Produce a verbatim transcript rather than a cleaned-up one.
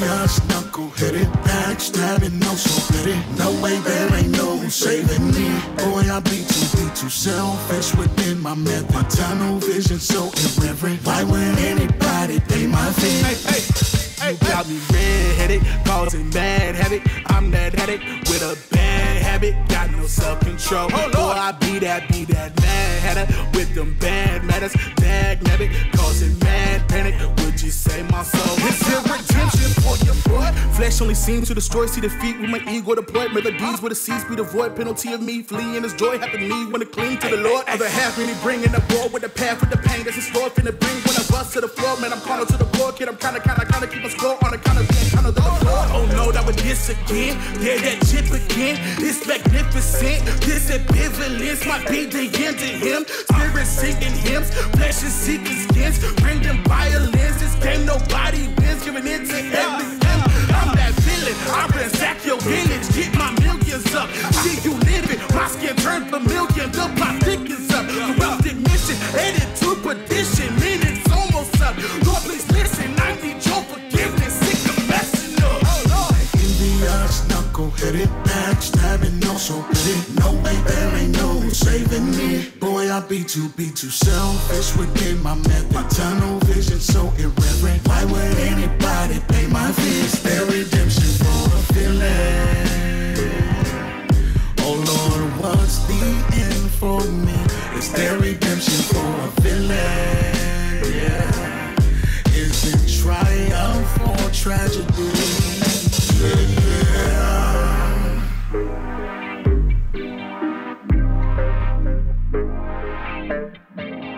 Envious, knuckle-headed, backstabbing, no so petty. No way, there ain't no saving me. Boy, I be too, be too selfish within my method. Tunnel vision so irreverent. Why would anybody pay my fee? Hey, hey. You got me red-headed, causing bad habit. I'm that headache with a bad habit. Got no self-control. Oh, boy, I be that, be that mad hatter with them bad matters. Dag nabbit, causing mad panic. Would you say my soul? Is there redemption for your boy? Flesh only seems to destroy, see defeat with my ego deployed. Melodies with a cease be the void. Penalty of me fleeing this joy. Happen to me when I cling to the Lord. Other half really bringing the ball with the path with the pain that's in store. Finna bring when I bust to the floor. Man, I'm calling to the floor, kid. I'm kinda, kinda, kinda keep my score on account of being kind of the floor. Oh no, that was this again. Yeah, that chip again. It's magnificent. This ambivalence might be the end to him. Spirit singing hymns, flesh is seeking skins. Bring them violins. This game nobody wins. Giving in to everything. I'm that villain. I ransack your village. Get my millions up. See you living. My skin turned familiar. The plot thickens up. Corrupted mission. Headed to perdition. Minutes almost up. Lord, please listen. I need your forgiveness. Sick of messing up. Envious, knuckle-headed, backstabbing, no so petty. No way, there ain't no saving me. Boy, I be too, be too selfish within my method. Tunnel vision so irreverent. Why would anybody pay my fee? Is there redemption for a feeling? Oh Lord, what's the end for me? Is there redemption for a villain? Yeah. Is it triumph or tragedy? Yeah. Thank you.